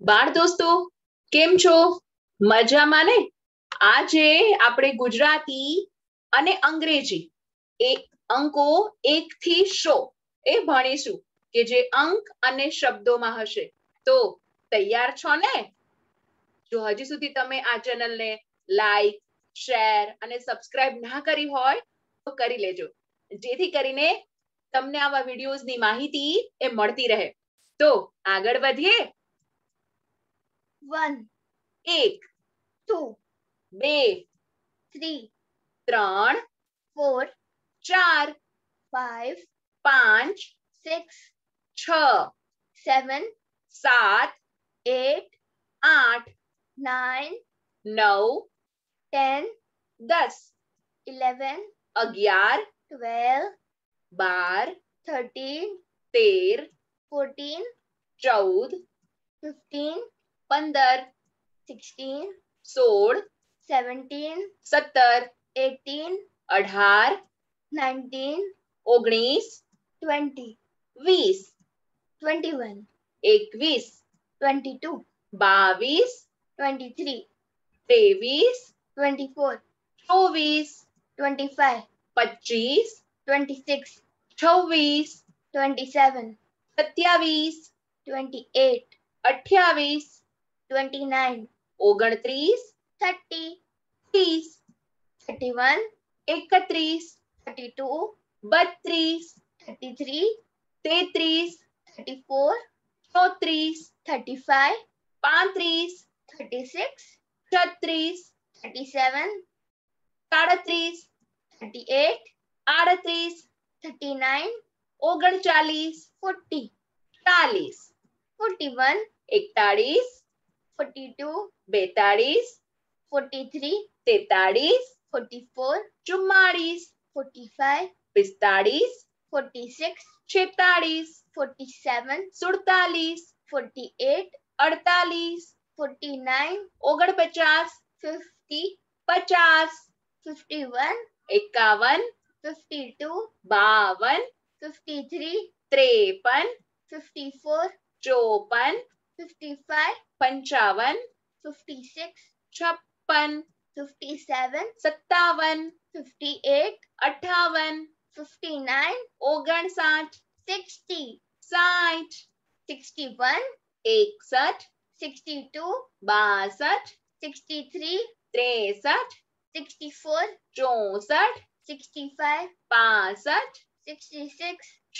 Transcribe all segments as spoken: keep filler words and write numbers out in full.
બાળ દોસ્તો કેમ છો? મજામાં ને? આજે આપણે ગુજરાતી અને અંગ્રેજી એ અંકો એક થી સો એ ભણીશું કે જે અંક અને શબ્દોમાં હશે. તો તૈયાર છો ને? જો હજી સુધી તમે આ ચેનલને લાઈક, શેર અને સબસ્ક્રાઇબ ના કરી હોય તો કરી લેજો, જેથી કરીને તમને આવા વિડીયોઝની માહિતી એ મળતી રહે. તો આગળ વધીએ. one, એક, two, બે, three, ત્રણ, four, ચાર, five, પાંચ, six, છ, seven, સાત, eight, આઠ, nine, નવ, ten, દસ, eleven, અગિયાર, twelve, બાર, thirteen, તેર, fourteen, ચૌદ, fifteen, પંદર, sixteen, સોળ, seventeen, સત્તર, eighteen, અઢાર, nineteen, ઓગણીસ, twenty, વીસ, twenty-one, એકવીસ, twenty-two, બાવીસ, twenty-three, ત્રેવીસ, twenty-four, ચોવીસ, twenty-five, પચીસ, twenty-six, છવ્વીસ, twenty-seven, સત્યાવીસ, twenty-eight, અઠ્યાવીસ, twenty-nine, ઓગણત્રીસ, thirty, ત્રીસ, thirty-one, એકત્રીસ, thirty-two, બત્રીસ, thirty-three, તેત્રીસ, thirty-four, ચોત્રીસ, thirty-five, પાંત્રીસ, thirty-six, છત્રીસ, thirty-seven, સાડત્રીસ, thirty-eight, આડત્રીસ, thirty-nine, ઓગણચાલીસ, forty, ચાલીસ, forty-one, એકતાળીસ, forty-two, બેતાળીસ, forty-three, તેતાળીસ, forty-four, ચુમ્માળીસ, forty-five, પિસ્તાળીસ, forty-six, છેતાળીસ, forty-seven, સુડતાલીસ, forty-eight, અડતાલીસ, forty-nine, ઓગણપચાસ, fifty, પચાસ, fifty-one, એકાવન, fifty-two, બાવન, fifty-three, ત્રેપન, fifty-four, ચોપન, fifty-five, પંચાવન, fifty-six, છપ્પન, fifty-seven, સત્તાવન, fifty-eight, અઠાવન, fifty-nine, ઓગણસાઠ, sixty, સાઠ, sixty-one, એકસઠ, sixty-two, બાસઠ, sixty-three, ત્રેસઠ, sixty-four, ચોસઠ, sixty-five, પાસઠ, sixty-six,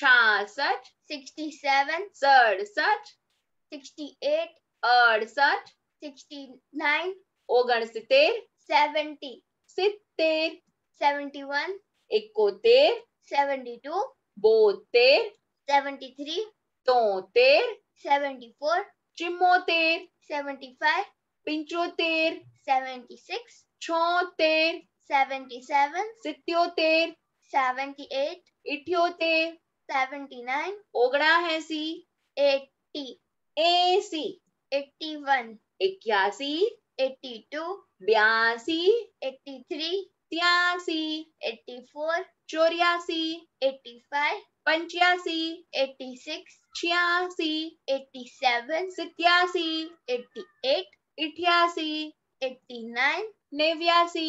છાસઠ, sixty-seven, સડસઠ, sixty-eight, અડસઠ, sixty-nine, ઓગણસિત્તેર, seventy, સિત્તેર, seventy-one, એકોતેર, seventy-two, બોતેર, seventy-three, તોતેર, seventy-four, ચુમ્મોતેર, seventy-five, પિંચોતેર, seventy-six, છોતેર, seventy-seven, સિત્યોતેર, seventy-eight, ઇઠ્યોતેર, seventy-nine, ઓગણાએસી, eighty, એસી, eighty-one, એક્યાસી, eighty-two, બ્યાસી, eighty-three, ત્યાસી, eighty-four, ચોર્યાસી, eighty-five, પંચ્યાસી, eighty-six, છ્યાસી, eighty-seven, સિત્યાસી, eighty-eight, ઇઠ્યાસી, eighty-nine, નેવ્યાસી,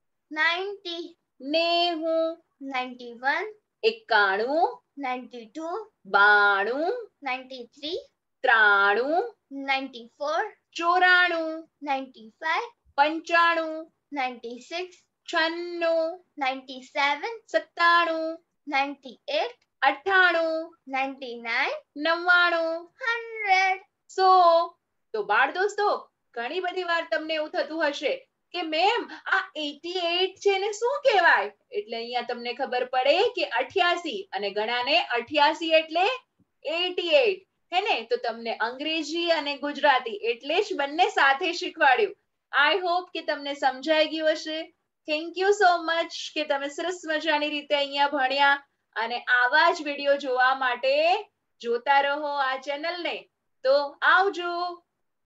ninety, નેવું, ninety-one, એકાણું, ninety-two, બાણું, ninety-three, ત્રાણું, ninety-four, ચોરાણું, ninety-five, પંચાણું, ninety-six, છન્નું, ninety-seven, સત્તાણું, ninety-eight, અઠ્ઠાણું, ninety-nine, નવ્વાણું, hundred. સો. તો બાળ દોસ્તો ઘણી બધી વાર તમને એવું થતું હશે કે મેમ આ અઠ્યાસી છે ને શું કહેવાય? એટલે અહીંયા તમને ખબર પડે કે અઠ્યાસી અને ઘણાને અઠ્યાસી એટલે અઠ્યાસી હે ને? તો તમને અંગ્રેજી અને ગુજરાતી એટલે જ બંને સાથે શીખવાડ્યું. આઈ હોપ કે તમને સમજાઈ ગયું હશે. થેન્ક યુ સો મચ કે તમે સરસ મજાની રીતે અહીંયા ભણ્યા અને આવા જ વિડીયો જોવા માટે જોતા રહો આ ચેનલને. તો આવજો.